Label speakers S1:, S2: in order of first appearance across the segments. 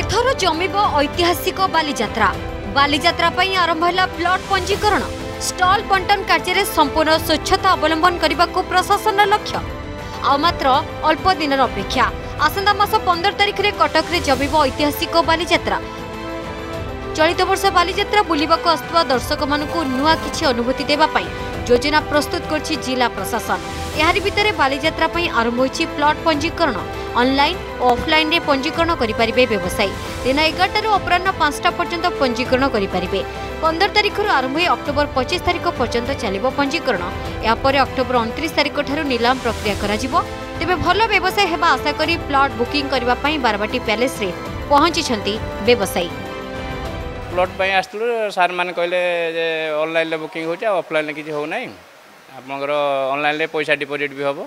S1: एथर जमिब ऐतिहासिक बालीजात्रा बालीजात्रा पई आरंभ है प्लॉट पंजीकरण स्टॉल बंटन कार्य संपूर्ण स्वच्छता अवलंबन करने को प्रशासन लक्ष्य आ मात्र अल्प दिन अपेक्षा आसंता मास 15 तारिख में कटक में जमिब ऐतिहासिक बालीजात्रा। चलित वर्ष बालीजात्रा बुलिबाको आसुवा दर्शक मानकु नुआ किछि अनुभूति देबा पई योजना प्रस्तुत करछि जिला प्रशासन। यारि भितरे बालीजात्रा पई आरंभ होछि प्लॉट पंजीकरण ऑनलाइन और ऑफलाइन रे पंजीकरण करि परिबे व्यवसायी दिन 11 टारु अपराह्न 5टा पर्यंत पंजीकरण करि परिबे। 15 तारिख आरंभ हो अक्टोबर 25 तारिख पर्यंत चलिबो पंजीकरण। या परे अक्टोबर 29 तारिख ठारु नीलाम प्रक्रिया करा जिवो। तेबे भलो व्यवसाय हेबा आशा करी प्लॉट बुकिंग करबा पई बारबाटी पैलेस रे पहुंची व्यवसायी।
S2: प्लॉट पे आसलु सार मैंने कहले ऑनलाइन बुकिंग हो ऑफलाइन किसी हो ना आपंकर ऑनलाइन पैसा डिपोजिट भी हम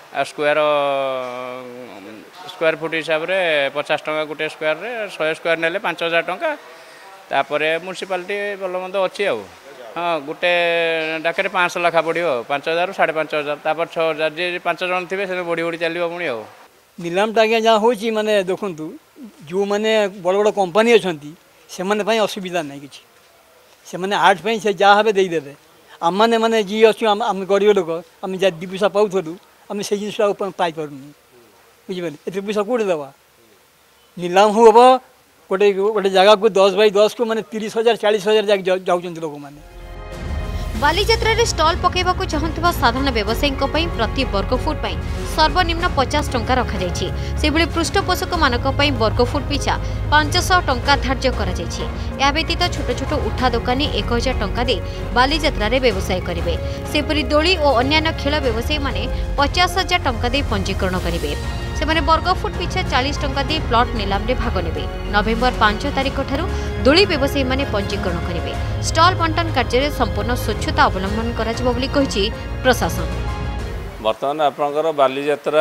S2: स्क्वायर फुट हिसाब से 50 टंका गोटे स्क्वायर 100 स्क्वायर ने 5000 टंका तापर म्यूनिसिपालिटी भल मंद अच्छी हाँ गोटे डाक 500 लाखा पड़ो 5000 5500 तापर 6000 जी 5 जन थे से बढ़ी बढ़ी चलो पुणी आ
S3: निलामटा आज्ञा जहाँ हो माने देखु जो मैंने बड़ बड़ कंपनी अच्छा से मैंने असुविधा ना कि से मैंने आर्ट से जहाँ हे देदेवे आम मैंने माने जी अच्छु आम गरीब लोक आम जहाँ 2 पैसा पाऊलु आम से जिनसा पाइपर बुझे एत पैसा कौटे देवा निलाम हम गोटे गोटे जगह को 10 बाई 10 को मैंने 30,000 40,000 जाऊँ लोक मैंने।
S1: बालीजात्रा रे स्टॉल पकेबाकू चाहुंतबा साधारण व्यवसायी प्रति वर्गफुट सर्वनिम्न 50 टंका रखा जायछि। सेबळे पृष्ठपोषक मानक वर्गफुट पिछा 500 टंका धार्य करा जायछि। या व्यतीत छोट छोट उठा दोकानी 1000 टंका दे बालीजात्रा रे व्यवसाय करिवे। सेपरि दोली और अन्यान्य खेल व्यवसायी माने 50,000 टंका दे पंजीकरण करिवे। सेमाने वर्गफुट पिछा 40 टंका दे प्लॉट निलाम रे भाग नेबे। नवेम्बर 5 तारिख ठारू दोली व्यवसायी माने पंजीकरण करिवे। स्टॉल बंटन कार्य संपूर्ण स्वच्छता अवलंबन करा जिवो बोली कहिछि प्रशासन।
S4: बर्तमान आपनकर बालीजात्रा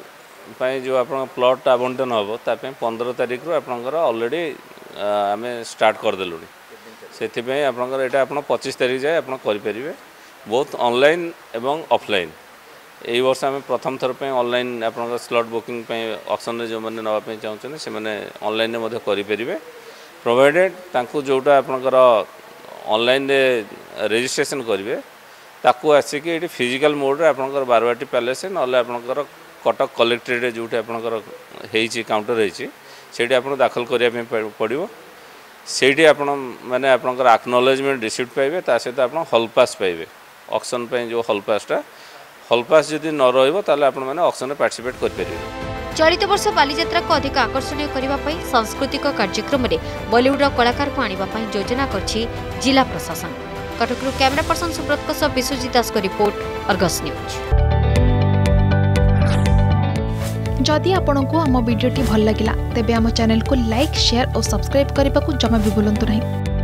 S4: पई जो आपन प्लॉट आवंटन होबो ता पई 15 तारिख रु आपनकर ऑलरेडी आमे स्टार्ट कर देलुनी सेथि पई आपनकर एटा आपन 25 तारिख जाय आपन करि परिबे बहुत ऑनलाइन एवं ऑफलाइन। एई वर्ष आमे प्रथम थर पे ऑनलाइन आपनकर स्लॉट बुकिंग पे ऑप्शन रे जो माने नवा पे चाहउछन से माने ऑनलाइन रे मध्ये करि परिबे प्रोवाइडेड तांको जोटा आपनकर ऑनलाइन रे रजिस्ट्रेशन करेंगे ताकू आसिक ये फिजिकल मोड रे आपनकर बारवाटी पैलेस नले आपनकर कटक कलेक्ट्रेट जो होती काउंटर होती आप दाखल करने पड़ो से आप माने आपनकर एक्नॉलेजमेंट रिसीप्ट पाइबे ता सहित आप हॉल पास पाइबे ऑक्शन पे जो हॉल पास जदि न रहिबो ताले आपण माने ऑक्शन में पार्टिसिपेट कर परिबे।
S1: चलित वर्ष बालीजात्रा को अधिक आकर्षणीय करने सांस्कृतिक कार्यक्रम में बॉलीवुड कलाकार को आने योजना करछि जिला प्रशासन। कटकरू कैमरा पर्सन सुब्रत विश्वजीत दास को रिपोर्ट अर्गस न्यूज।
S5: जदि आपंक आम भिडी भल लगा तेब आम चैनल को लाइक शेयर और सब्सक्राइब करने को जमा भी भूलु नहीं।